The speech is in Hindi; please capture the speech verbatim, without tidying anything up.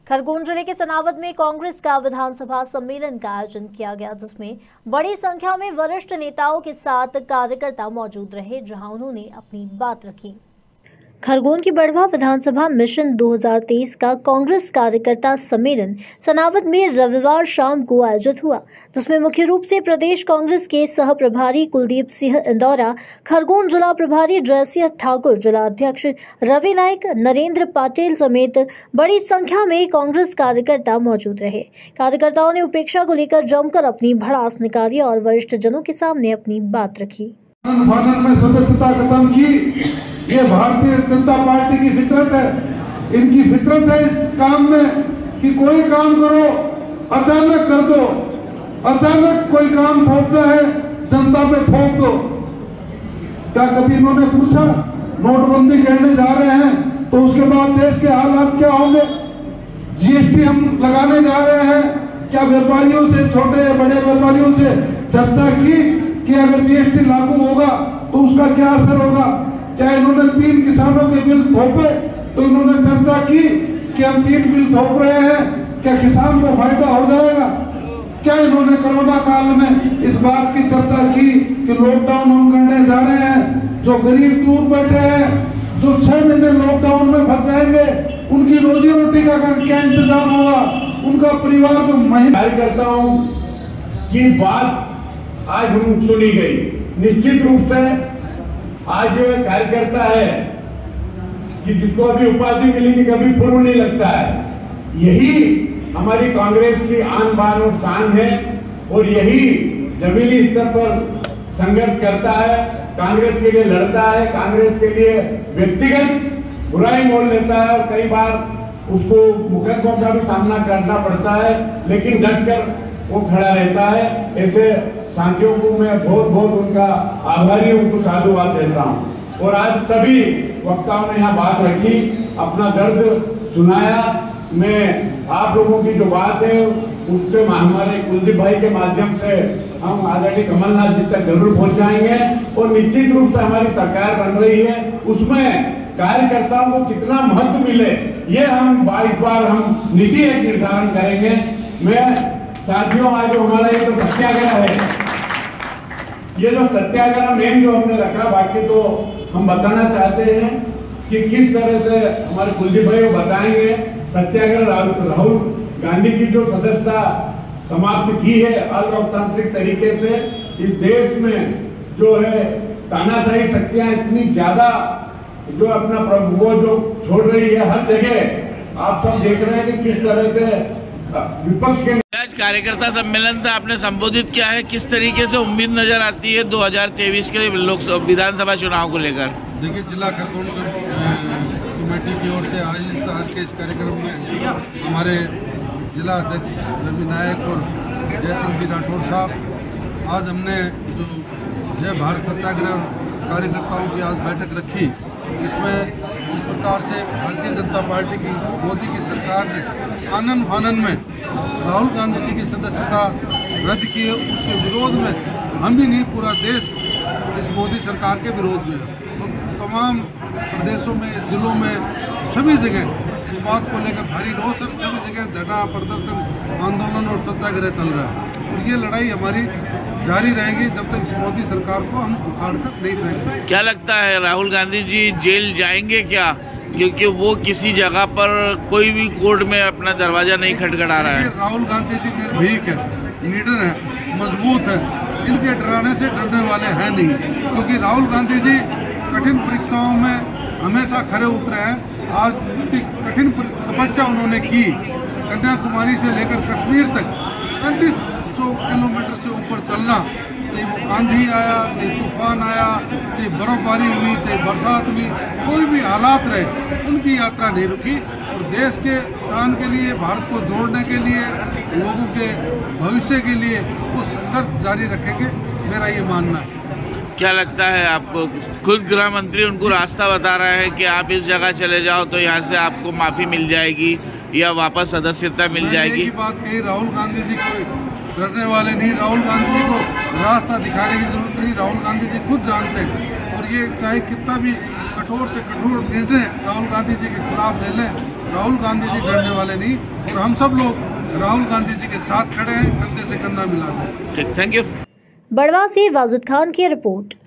खरगोन जिले के सनावद में कांग्रेस का विधानसभा सम्मेलन का आयोजन किया गया, जिसमें बड़ी संख्या में वरिष्ठ नेताओं के साथ कार्यकर्ता मौजूद रहे, जहां उन्होंने अपनी बात रखी। खरगोन की बड़वा विधानसभा मिशन दो हज़ार तेईस का कांग्रेस कार्यकर्ता सम्मेलन सनावद में रविवार शाम को आयोजित हुआ, जिसमें मुख्य रूप से प्रदेश कांग्रेस के सह प्रभारी कुलदीप सिंह इंदौरा, खरगोन जिला प्रभारी जयसिंह ठाकुर, जिला अध्यक्ष रवि नायक, नरेंद्र पाटिल समेत बड़ी संख्या में कांग्रेस कार्यकर्ता मौजूद रहे। कार्यकर्ताओं ने उपेक्षा को लेकर जमकर अपनी भड़ास निकाली और वरिष्ठ जनों के सामने अपनी बात रखी। में सदस्यता खत्म की, ये भारतीय जनता पार्टी की फितरत है। इनकी फितरत है इस काम में कि कोई काम करो अचानक कर दो, अचानक कोई काम थोपना है जनता पे थोप दो। क्या कभी इन्होंने पूछा नोटबंदी करने जा रहे हैं तो उसके बाद देश के हालात क्या होंगे? जीएसटी हम लगाने जा रहे हैं, क्या व्यापारियों से, छोटे बड़े व्यापारियों से चर्चा की कि अगर जीएसटी लागू होगा तो उसका क्या असर होगा? क्या इन्होंने तीन किसानों के बिल थोपे तो इन्होंने चर्चा की कि हम तीन बिल थोप रहे हैं, क्या किसान को फायदा हो जाएगा? क्या इन्होंने कोरोना काल में इस बात की चर्चा की कि लॉकडाउन हम करने जा रहे हैं, जो गरीब दूर बैठे हैं, जो छह महीने लॉकडाउन में फंस जाएंगे, उनकी रोजी रोटी का क्या इंतजाम होगा? उनका परिवार जो महीना करता हूँ की बात आज हम सुनी गई। निश्चित रूप से आज जो कार्यकर्ता है कि जिसको अभी उपाधि मिली कि कभी पूर्व नहीं लगता है, यही हमारी कांग्रेस की आन बान और शान है और यही जमीनी स्तर पर संघर्ष करता है, कांग्रेस के लिए लड़ता है, कांग्रेस के लिए व्यक्तिगत बुराई मोल लेता है और कई बार उसको मुकदमों का भी सामना करना पड़ता है, लेकिन डटकर वो खड़ा रहता है। ऐसे साथियों को मैं बहुत बहुत उनका आभारी, उनको साधुवाद देता हूँ। और आज सभी वक्ताओं ने यहाँ बात रखी, अपना दर्द सुनाया। मैं आप लोगों की जो बात है उसके हमारे कुलदीप भाई के माध्यम से हम आदरणीय कमलनाथ जी तक जरूर पहुंचाएंगे और निश्चित रूप से हमारी सरकार बन रही है, उसमें कार्यकर्ताओं को कितना महत्व मिले ये हम बाईस बार हम नीति एक निर्धारण करेंगे। मैं साथियों, आज जो हमारा ये तो सत्याग्रह है, ये जो सत्याग्रह मेन जो हमने रखा, बाकी तो हम बताना चाहते हैं कि किस तरह से हमारे कुलदीप भाई वो बताएंगे। सत्याग्रह राहुल गांधी की जो सदस्यता समाप्त की है अलोकतांत्रिक तरीके से, इस देश में जो है तानाशाही शक्तियां इतनी ज्यादा जो अपना वो जो छोड़ रही है, हर जगह आप सब देख रहे हैं कि किस तरह से विपक्ष के आज कार्यकर्ता सम्मेलन था, आपने संबोधित किया है, किस तरीके से उम्मीद नजर आती है दो हज़ार तेईस के लोकसभा विधानसभा चुनाव को लेकर? देखिए, जिला खरगोन कमेटी की ओर से आयोजित आज के इस कार्यक्रम में हमारे जिला अध्यक्ष रवि नायक और जयसिंह जी राठौर साहब, आज हमने जो जय भारत सत्याग्रह कार्यकर्ताओं की आज बैठक रखी, इसमें जिस प्रकार से भारतीय जनता पार्टी की मोदी की सरकार ने आनन फानन में राहुल गांधी जी की सदस्यता रद्द की है, उसके विरोध में हम ही नहीं पूरा देश इस मोदी सरकार के विरोध में है। तो तमाम प्रदेशों में, जिलों में, सभी जगह इस बात को लेकर भारी रोष और सभी जगह धरना प्रदर्शन, आंदोलन और सत्याग्रह चल रहा है और ये लड़ाई हमारी जारी रहेगी जब तक इस मोदी सरकार को हम उखाड़ कर नहीं फेंकेंगे। क्या लगता है राहुल गांधी जी जेल जाएंगे क्या? क्योंकि वो किसी जगह पर कोई भी कोर्ट में अपना दरवाजा नहीं खटखटा रहा है। राहुल गांधी जी निर्भीक है, निडर है, मजबूत है, इनके डराने से डरने वाले हैं नहीं, क्योंकि राहुल गांधी जी कठिन परीक्षाओं में हमेशा खरे उतरे हैं। आज इतनी कठिन तपस्या उन्होंने की, कन्याकुमारी से लेकर कश्मीर तक पैंतीस सौ किलोमीटर से ऊपर चलना, चाहे वो आंधी आया, चाहे तूफान आया, चाहे बर्फबारी हुई, चाहे बरसात हुई, कोई भी हालात रहे, उनकी यात्रा नहीं रुकी और देश के उत्थान के लिए, भारत को जोड़ने के लिए, लोगों के भविष्य के लिए वो संघर्ष जारी रखेंगे, मेरा ये मानना है। क्या लगता है आपको? खुद गृह मंत्री उनको रास्ता बता रहे हैं कि आप इस जगह चले जाओ तो यहाँ से आपको माफी मिल जाएगी या वापस सदस्यता मिल जाएगी। ये बात कही, राहुल गांधी जी को डरने वाले नहीं, राहुल गांधी जी को रास्ता दिखाने की जरूरत नहीं, राहुल गांधी जी खुद जानते हैं और ये चाहे कितना भी कठोर से कठोर निर्णय राहुल गांधी जी के खिलाफ ले लें, राहुल गांधी जी डरने वाले नहीं, और हम सब लोग राहुल गांधी जी के साथ खड़े हैं, कंधे से कंधा मिला कर। ठीक, थैंक यू। बड़वा से वाजिद खान की रिपोर्ट।